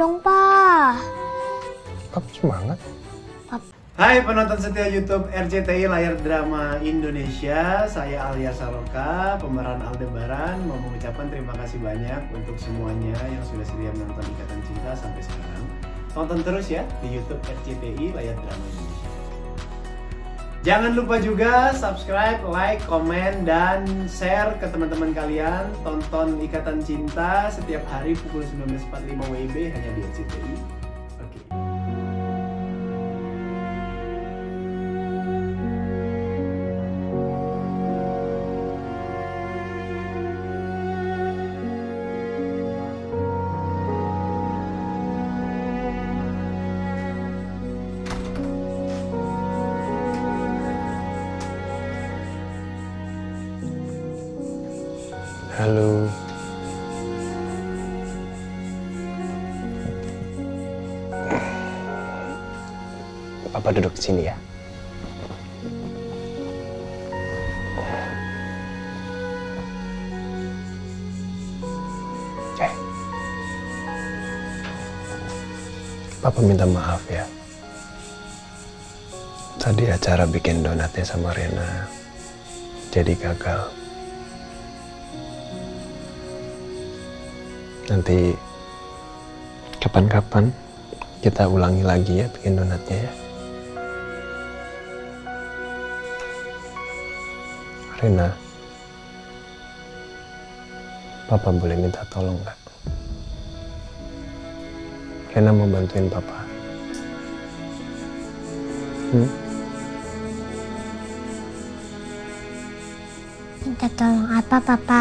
dong, Pa. Kamu semangat? Hai penonton setia YouTube RCTI Layar Drama Indonesia, saya Alia Saloka, pemeran Aldebaran, mau mengucapkan terima kasih banyak untuk semuanya yang sudah setia menonton Ikatan Cinta sampai sekarang. Tonton terus ya di YouTube RCTI Layar Drama Indonesia. Jangan lupa juga subscribe, like, komen, dan share ke teman-teman kalian. Tonton Ikatan Cinta setiap hari pukul 19.45 WIB hanya di RCTI. Oke. Halo. Papa duduk di sini ya. Papa minta maaf ya. Tadi acara bikin donatnya sama Rena jadi gagal. Nanti kapan-kapan kita ulangi lagi ya bikin donatnya ya. Rena, Papa boleh minta tolong nggak? Rena mau bantuin Papa. Minta tolong apa, Papa?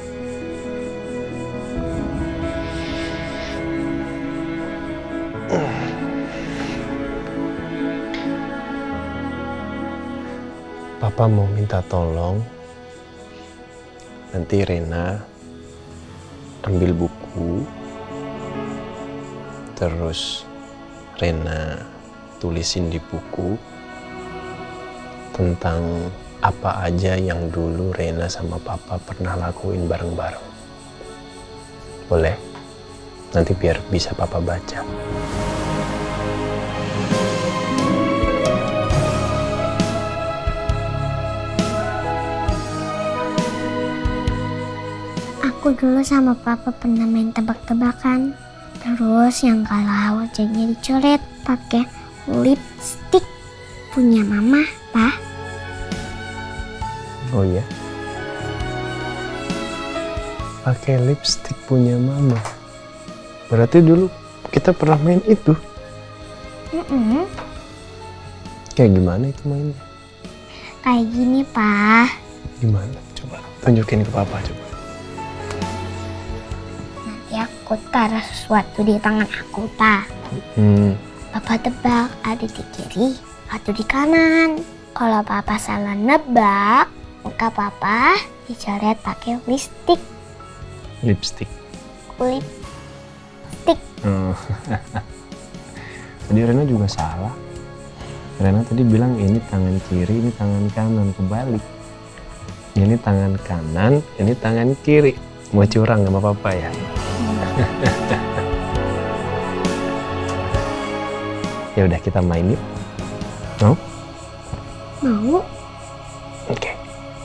Papa mau minta tolong, nanti Rena ambil buku, terus Rena tulisin di buku tentang apa aja yang dulu Rena sama Papa pernah lakuin bareng-bareng. Boleh? Nanti biar bisa Papa baca. Aku dulu sama Papa pernah main tebak-tebakan. Terus yang kalah wajahnya dicoret pakai lipstick punya Mama, Pa. Oh iya? Pakai lipstick punya Mama. Berarti dulu kita pernah main itu. Kayak gimana itu mainnya? Kayak gini, Pa. Gimana? Coba tunjukin ke Papa coba. Aku taruh sesuatu di tangan aku, Pa. Papa tebak ada di kiri atau di kanan. Kalau Papa salah nebak, maka Papa dicoret pakai lipstick. Lipstick. Lipstick. Tadi Rena juga salah. Rena tadi bilang ini tangan kiri, ini tangan kanan, kebalik. Ini tangan kanan, ini tangan kiri. Mau curang sama Papa ya? Ya udah kita main yuk. Mau? Mau? Oke.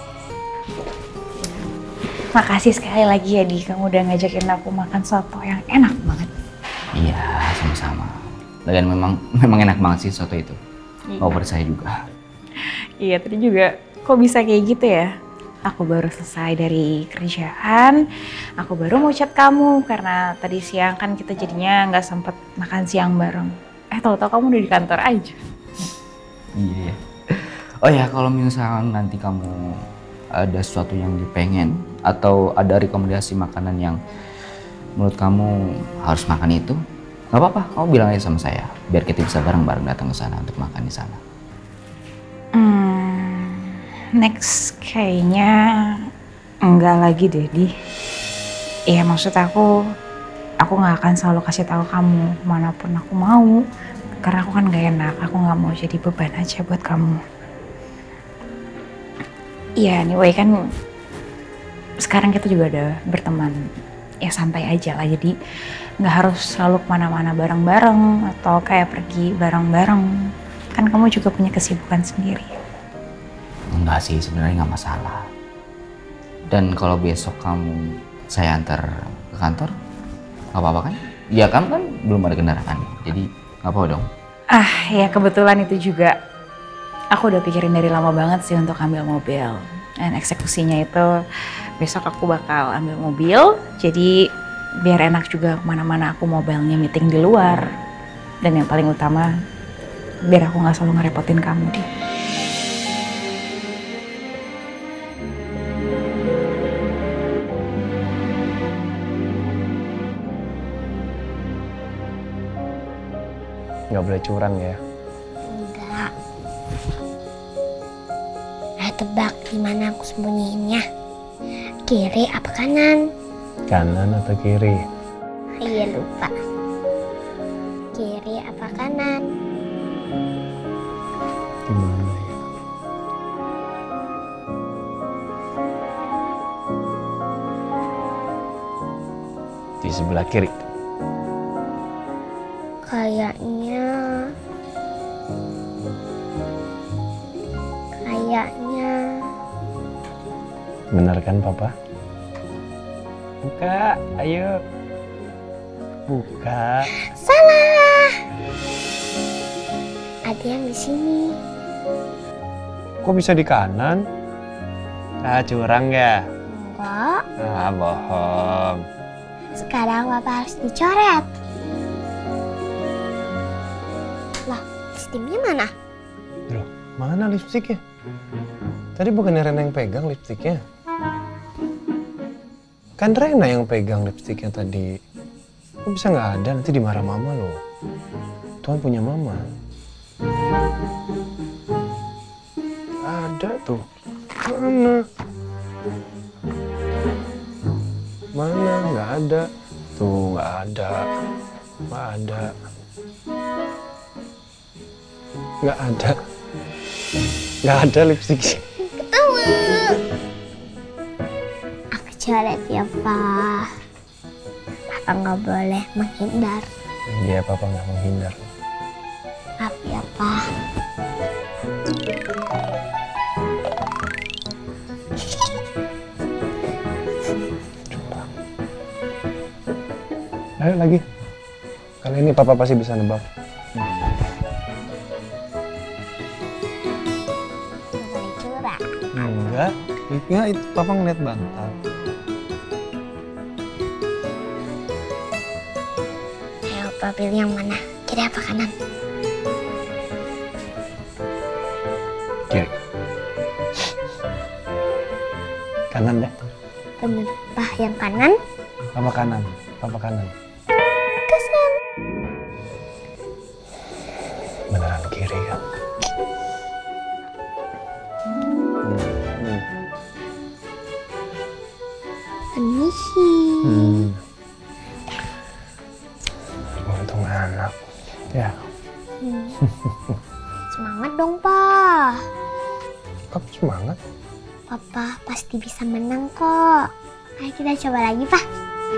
Makasih sekali lagi ya Di, kamu udah ngajakin aku makan soto yang enak banget. Iya, sama-sama. Dan memang enak banget sih soto itu. Favorit saya juga. Iya, tadi juga kok bisa kayak gitu ya? Aku baru selesai dari kerjaan, aku baru mau chat kamu karena tadi siang kan kita jadinya nggak sempet makan siang bareng. Tahu-tahu kamu udah di kantor aja. Iya. Oh ya, kalau misalkan nanti kamu ada sesuatu yang dipengen atau ada rekomendasi makanan yang menurut kamu harus makan itu, nggak apa-apa, kamu bilang aja sama saya biar kita bisa bareng-bareng datang ke sana untuk makan di sana. Next kayaknya enggak lagi deh, Di. Iya, maksud aku nggak akan selalu kasih tahu kamu manapun aku mau, karena aku kan nggak enak, aku nggak mau jadi beban aja buat kamu. Iya, anyway kan sekarang kita juga udah berteman, ya santai aja lah. Jadi nggak harus selalu kemana-mana bareng-bareng atau kayak pergi bareng-bareng. Kan kamu juga punya kesibukan sendiri. Enggak sih, sebenarnya nggak masalah. Dan kalau besok kamu saya antar ke kantor, nggak apa-apa kan? Ya kamu kan belum ada kendaraan, jadi nggak apa-apa dong. Ya kebetulan itu juga. Aku udah pikirin dari lama banget sih untuk ambil mobil. Dan eksekusinya itu besok aku bakal ambil mobil. Jadi biar enak juga kemana-mana aku mobilnya meeting di luar. Dan yang paling utama, biar aku nggak selalu ngerepotin kamu deh. Nggak boleh curang ya. Enggak. Tebak di mana aku sembunyiinnya. Kiri apa kanan? Kanan atau kiri? Iya lupa. Kiri apa kanan? Gimana ya? Di sebelah kiri. Kayaknya Benar kan Papa? Buka, ayo. Buka. salah. Ada yang di sini. Kok bisa di kanan? Curang ya? Enggak. Bohong. Sekarang Papa harus dicoret. Lah, lipstiknya mana? Loh, mana lipstiknya? Tadi bukannya Rena yang pegang lipstiknya? Kan Rena yang pegang lipstiknya tadi. Kok bisa nggak ada? Nanti dimarah mama loh. Tuhan punya mama. Ada tuh. Mana? Mana? Nggak ada. Tuh nggak ada. Nggak ada. Nggak ada. Nggak ada lipstiknya. Ketemu. Aku coret ya, Pak. Papa nggak boleh menghindar. Iya, Papa nggak menghindar. Maaf ya, Pak. Coba. Ayo lagi. Kali ini Papa pasti bisa nebak. Nggak boleh curang. Enggak, itu Papa ngeliat bantal. Ayo, Papa pilih yang mana? Kiri apa kanan? Kiri. Kanan deh. Bener, Pak. Yang kanan? Papa kanan. Papa kanan. Kesan. Beneran kiri kan? Permisi. Untung anak. Ya. Semangat dong, Pak. Papa semangat. Papa pasti bisa menang kok. Ayo kita coba lagi, Pak.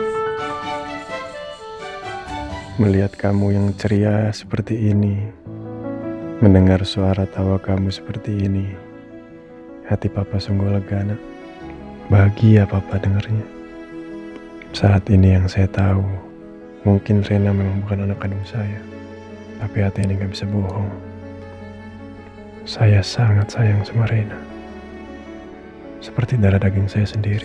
Melihat kamu yang ceria seperti ini, mendengar suara tawa kamu seperti ini, hati Papa sungguh lega, Nak. Bahagia Papa dengarnya. Saat ini yang saya tahu, mungkin Rena memang bukan anak kandung saya, tapi hati ini gak bisa bohong. Saya sangat sayang sama Rena, seperti darah daging saya sendiri.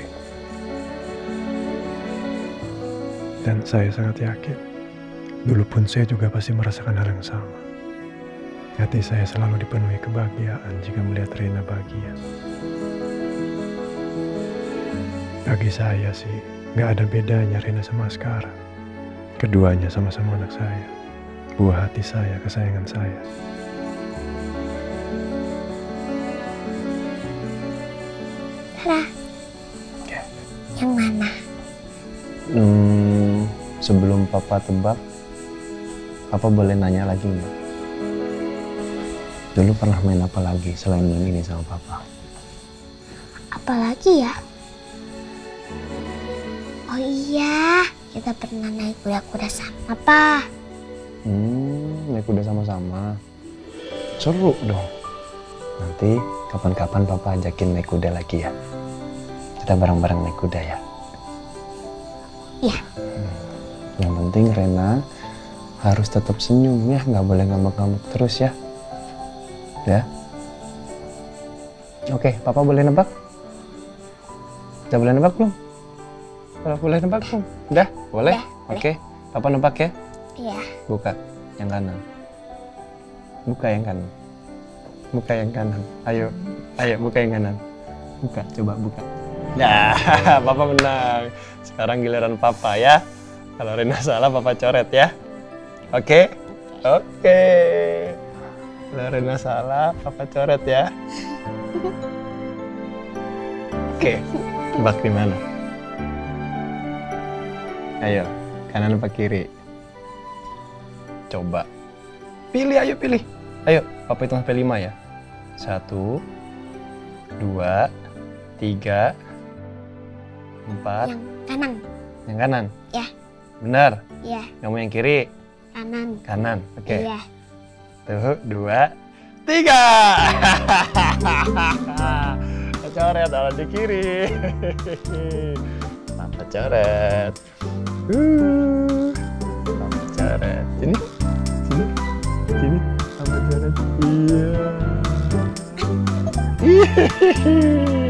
Dan saya sangat yakin, dulu pun saya juga pasti merasakan hal yang sama. Hati saya selalu dipenuhi kebahagiaan jika melihat Rena bahagia. Bagi saya sih, gak ada bedanya Rena sama Askara. Keduanya sama-sama anak saya, buah hati saya, kesayangan saya. Tara, yang mana? Sebelum Papa tebak, Papa boleh nanya lagi nggak? Dulu pernah main apa lagi selain main ini sama Papa? Apalagi ya? Oh iya, kita pernah naik kuda-kuda sama, Pa. Naik kuda sama-sama. Seru dong. Nanti kapan-kapan Papa ajakin naik kuda lagi ya. Kita bareng-bareng naik kuda ya. Iya. Yang penting Rena harus tetap senyum ya, nggak boleh ngambek-ngambek terus ya. Ya. Oke, Papa boleh nebak? Udah boleh nebak belum? Udah boleh nebak belum? Udah? Boleh? Oke, Papa nebak ya? Iya. Buka yang kanan. Buka yang kanan. Buka yang kanan. Ayo, ayo buka yang kanan. Buka, coba buka. Ya, Papa menang. Sekarang giliran Papa ya. Kalau Rena salah, Papa coret ya. Oke? Oke. Kalau Rena salah, Papa coret ya. Oke, tebak di mana? Ayo, kanan apa kiri? Coba. Pilih, ayo pilih. Ayo, Papa hitung sampai 5 ya. 1, 2, 3, 4. Yang kanan. Yang kanan? Ya. Benar? Iya. Kamu yang kiri? Kanan. Kanan, oke. Iya. Tuh, 2, 3. Coret ala di kiri. Papa coret. Papa coret. Sini. Sini. Sini. Papa coret. Iya.